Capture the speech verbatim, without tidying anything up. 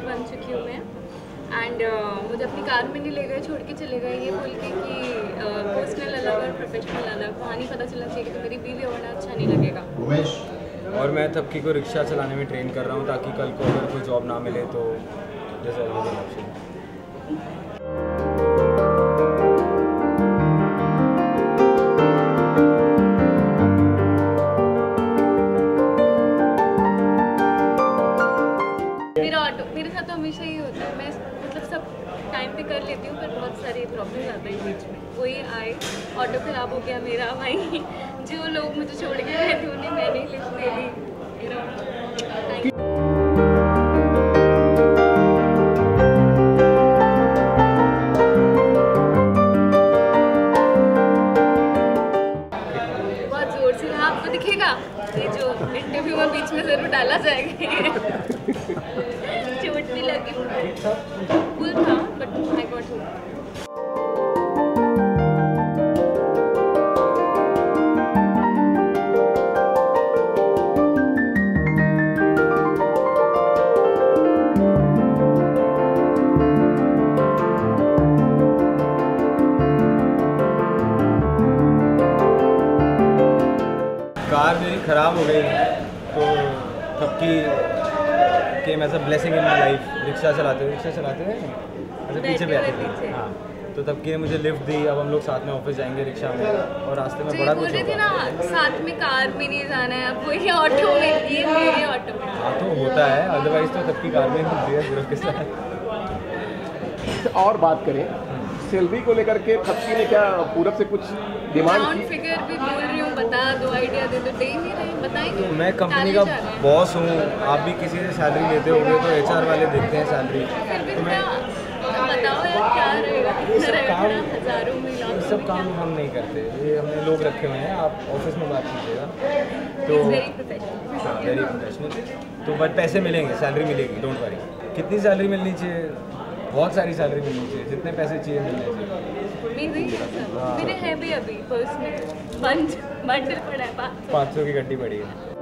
बन चुकी हूँ मैं। एंड uh, मुझे अपनी कार में नहीं ले गए, छोड़ के चले गए ये बोल के कि पर्सनल uh, अलग और प्रोफेशनल अलग। वहाँ नहीं पता चलना चाहिए कि तो मेरी बीवी होना अच्छा नहीं लगेगा। और मैं थपकी को रिक्शा चलाने में ट्रेन कर रहा हूँ ताकि कल को अगर कोई जॉब ना मिले तो जैसे ऑप्शन। मेरा ऑटो मेरे साथ तो हमेशा ही होता है। मैं मतलब सब टाइम पे कर लेती हूँ, पर बहुत सारे प्रॉब्लम्स आते हैं बीच में। कोई आए, ऑटो खराब हो गया मेरा, भाई जो लोग मुझे छोड़ के गए थे उन्हें मैंने लिफ्ट दे दी। बहुत जोर से आपको दिखेगा ये जो इंटरव्यू में बीच में जरूर डाला जाएगा। चोट भी लगी, फुल था but I got hope. Car मेरी ख़राब हो गई तो थपकी के मैं सब blessing in my life. Rickshaw चलाते हुए रिक्शा चलाते हुए अच्छा पीछे पे आते थे। हाँ, तो तबकी ने मुझे लिफ्ट दी। अब हम लोग साथ में ऑफिस जाएंगे रिक्शा में और रास्ते में बड़ा कुछ होगा। ना साथ में कार में नहीं जाना है, अब वही ऑटो में, ये मेरे ऑटो में। हाँ तो होता है, अदरवाइज तो तबकी कार में होती है ग्रुप के साथ। और बात करें सैलरी को लेकर के थपकी ने क्या पूरब से कुछ डिमांड की? फिगर भी बोल रही हूँ, बता दो, आइडिया दे दो, दे ही नहीं रही, बताएंगे। मैं कंपनी का बॉस हूँ, आप भी किसी से सैलरी लेते होगे तो एचआर वाले देखते हैं सैलरी। तो मैं बताओ यार क्या रहेगा, कितना रहेगा, हजारों में ये सब काम हम नहीं करते, ये हमने लोग रखे हुए हैं। आप ऑफिस में बात कीजिएगा तो हाँ वेरी प्रोफेशनल। तो बट पैसे मिलेंगे, सैलरी मिलेगी, डोंट वरी। कितनी सैलरी मिलनी चाहिए? बहुत सारी सैलरी मिलनी चाहिए, जितने पैसे चाहिए मिलने चाहिए। मेरे मेरे है भी अभी पर्स में बंद बंडल पड़ा है, पाँच सौ की गड्डी पड़ी है।